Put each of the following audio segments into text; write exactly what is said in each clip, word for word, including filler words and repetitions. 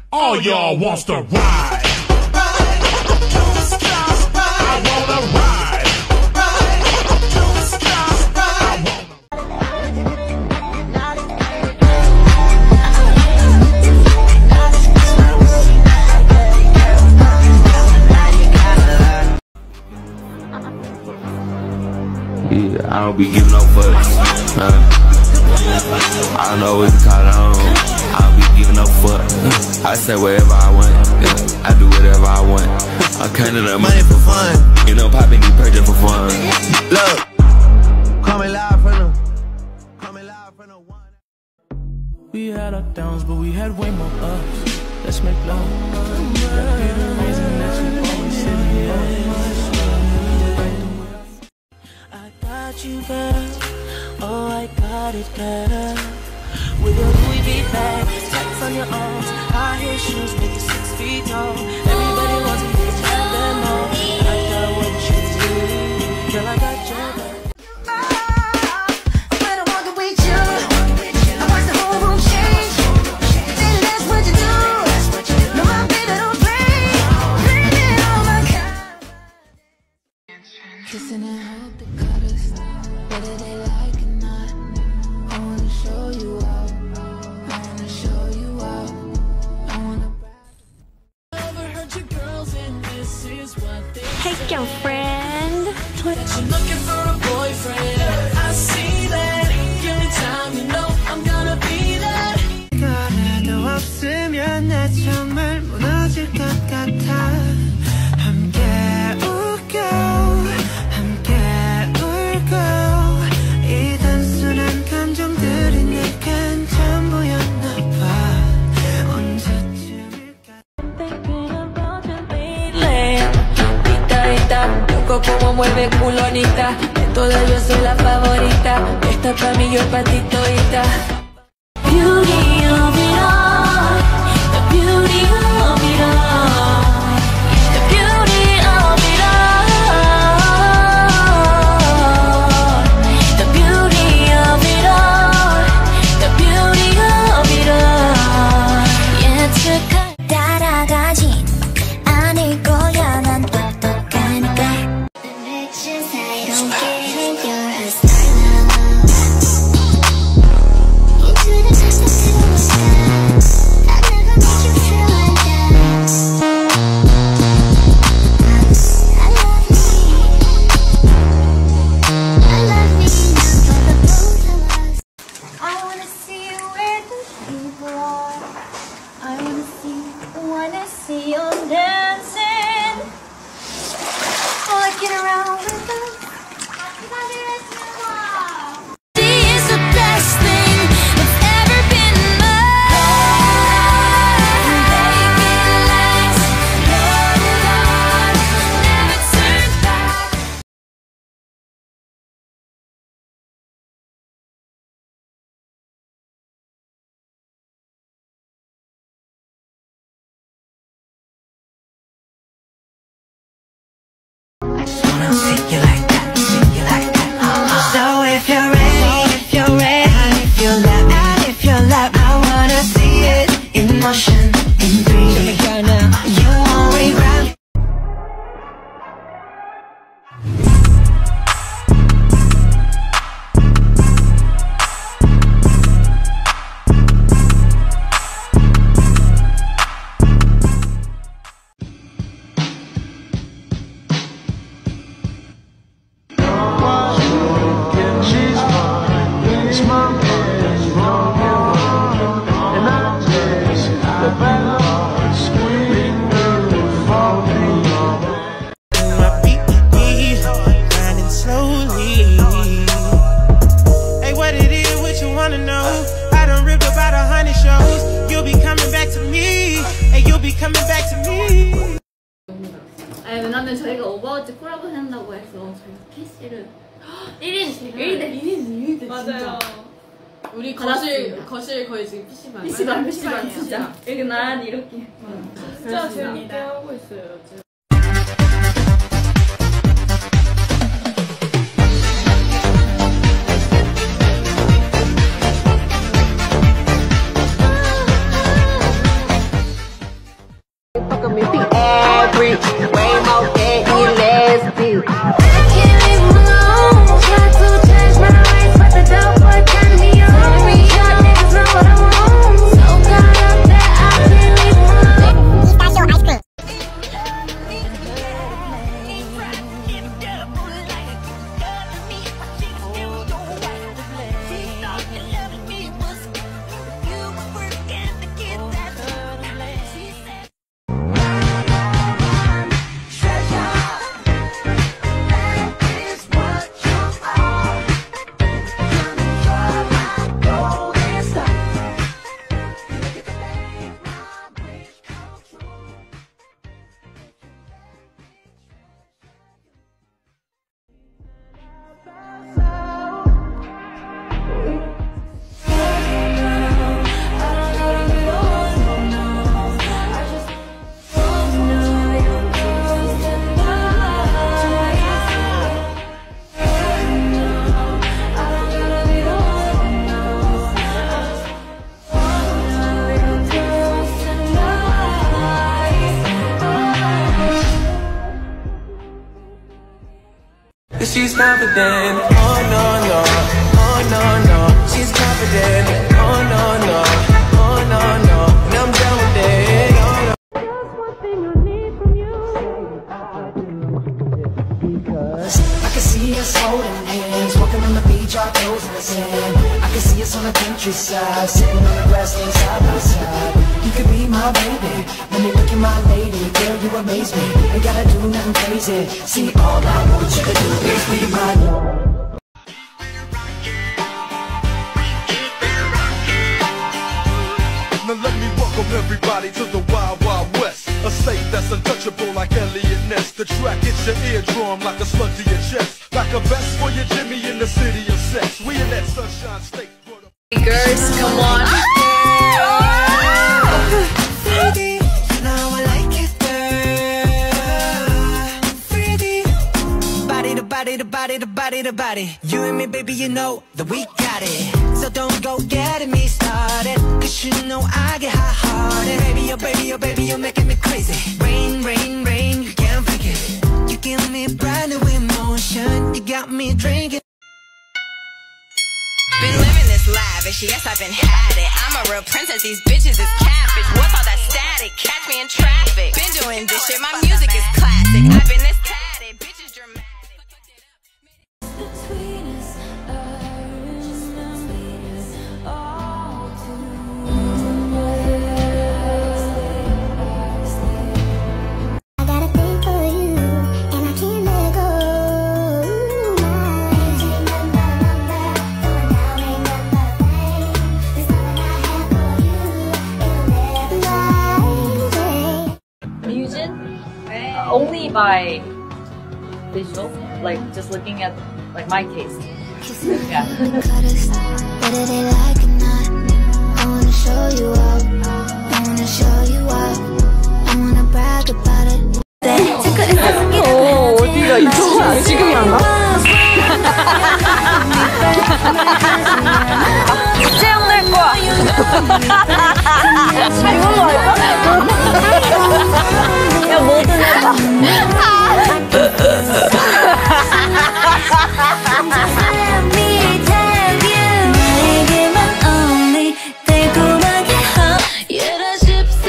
All y'all wants to ride. I wanna ride. Don't stop. I wanna. Yeah, I don't be giving no fucks. Uh, I don't know what to call it home. I don't be giving no fuck. I say whatever I want. Yeah, I do whatever I want. I'm counting up money for fun. You know, popping these purchase for fun. Look, coming live from the, coming live from the one. We had our downs, but we had way more ups. Let's make love. That'd be the reason that you always sit here. I got you, girl. Oh, I got it, girl. With your Louis V bag, tags on your arms, high heel shoes, make you six feet tall. Everybody wants to get you them all. I got what you need, girl. I got your back. Kissing and hope they cut us, whether they like it or not. I wanna show you out, I wanna show you out, I wanna brag. Overheard your girls and this is what they Hey girlfriend. that you're looking for a boyfriend. I see that. Give me time, you know I'm gonna be there. 이거라도 없으면 나 정말 무너질 것 같아. 함께 웃겨. Como mueve culonita, de todas yo soy la favorita. Esta pa' mí, yo pa' ti todita. Beauty of it all, the beauty of it all, the beauty of it all, the beauty of it all, the beauty of it all. 예측할 따라가진 않을 거야 난 똑똑하니까. Take you like that, take you like that. So if you're ready, if you're ready, and if you're love, and if you're love, I wanna see it in motion, in three D. You won't regret. 아니 왜냐면 저희가 오버워치 콜라보 한다고 해서 저희가 피씨를 일 인 일 대 일 인 일 대 맞아요. 우리 받았습니다. 거실 거실 거의 지금 피씨방. 피씨방 피씨방 진짜 여기 난 이렇게 진짜 재밌게 하고 있어요. 지금. can't leave him alone. Try to change my ways, but the dope boy turning me on. Y'all niggas know what I want. So caught up that I can't leave him alone. She's confident, oh no no, oh no no. She's confident, oh no no, oh no no. And I'm down with it, oh no. Just one thing I need from you. Because I can see us holding hands, walking on the beach, our toes in the sand. I can see us on the countryside, sitting on the grassland side by side. You could be my baby, let me look at my lady. Girl, you amaze me, ain't gotta do nothing crazy. See, all I want you to do is be my love. Now let me welcome everybody to the Wild Wild West. A state that's untouchable like Elliot Ness. The track hits your eardrum like a slug to your chest. Like a vest for your Jimmy in the city of sex. We in that sunshine state. Girls, come on. Now I like it, girl. Freaky. Body to body to body to body to body. You and me, baby, you know that we got it. So don't go getting me started, cause you know I get hot-hearted. Baby, oh baby, oh baby, you're making me crazy. Rain, rain, rain, you can't fake it. You give me brand new emotion. You got me drinking. Been living this lavish, yes I've been had it. I'm a real princess, these bitches is catfish. What's all that static? Catch me in traffic. Been doing this shit, my music is classic. I've been this tatted, bitches dramatic. Between us, I remember all too well. I got a thing for you, and I can't let go. Only by visual, like just looking at like my taste. Yeah. Whether they like it or not, I wanna show you out. I wanna show you out. I wanna brag about it. 어, 어디가 이쪽이야? 지금이 안 가? 쟤형 낼 거야. 이걸로 할까? 야, 뭐든 해봐. 나에게만 only 달콤하게 하. You the ship.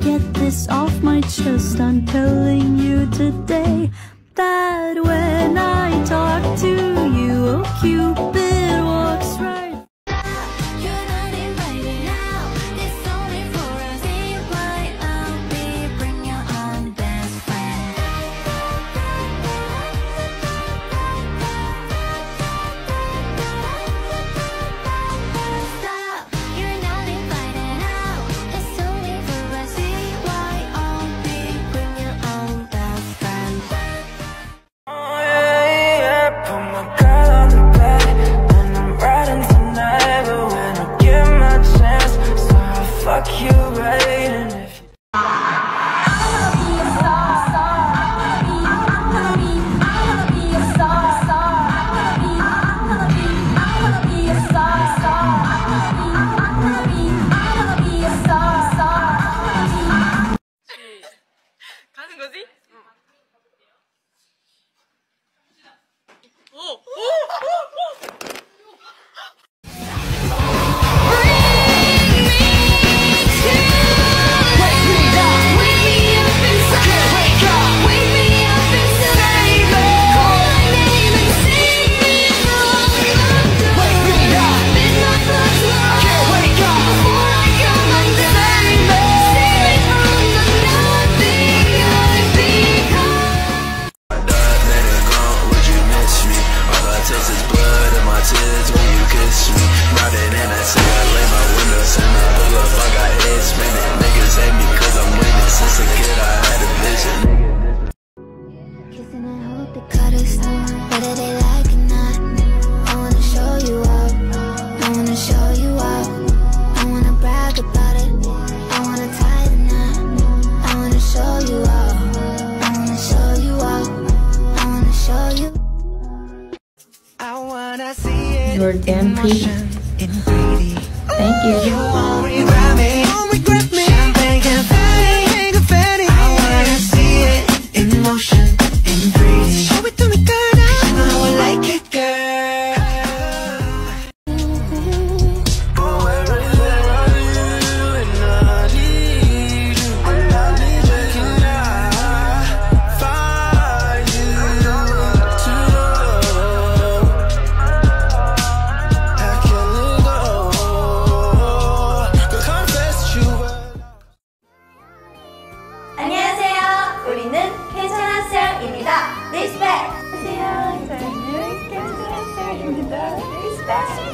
get this off my chest. I'm telling you today that when I talk to you, oh Cupid walks right. You're not invited out. It's only for us. B Y O B. Bring your own best friend. Stop. You're not invited out. It's only for us. B Y O B. Bring your own best friend. Oh yeah, yeah, put my girl on the bed, and I'm riding tonight. But when I get my chance, so I'll fuck you right. And if you 가는 거지? Kissing and hope they cut us, whether they like or not. I wanna show you out, I wanna show you out. I wanna brag about it, I wanna tie the knot. I wanna show you out, I wanna show you out. I wanna show you. I wanna see it. You're damn pretty. Thank you. You won't regret me. Champagne confetti. I wanna see it in motion, in three D. Show it to me, girl. You know I like it, girl. Oh, everything I need, and I need you. I need you, can I find you to love? I can't let go. But confess you were. 안녕하세요. 우리는 괜찮은 셀입니다. 리스펙. 안녕하세요. 저희는 괜찮은 셀입니다. 리스펙.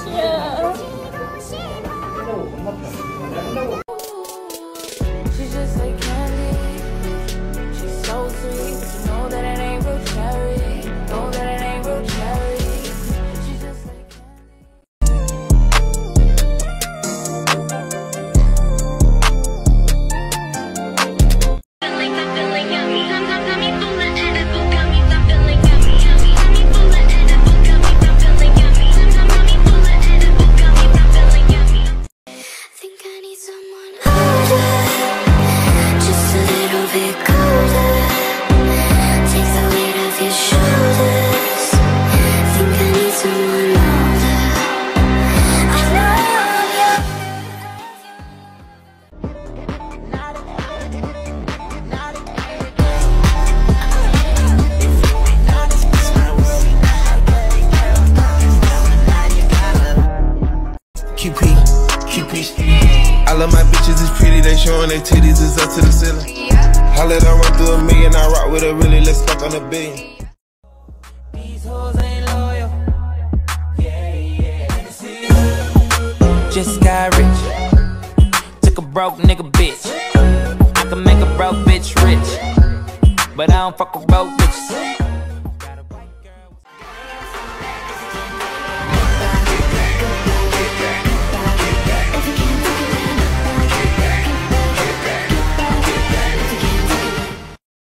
She's just like candy. She's so sweet. You know that it ain't real cherry. Know that it ain't real cherry. She's just like candy. Think I need someone older, just a little bit colder. Take the weight off your shoulders. Think I need someone older. I know you. Q P, Q P. I love my bitches, it's pretty, they showing their titties, it's up to the ceiling. I let her run through a million, I rock with her really, let's fuck on a billion. These hoes ain't loyal. Yeah, yeah. Let me see. Just got rich. Took a broke nigga bitch. I can make a broke bitch rich. But I don't fuck with broke bitches.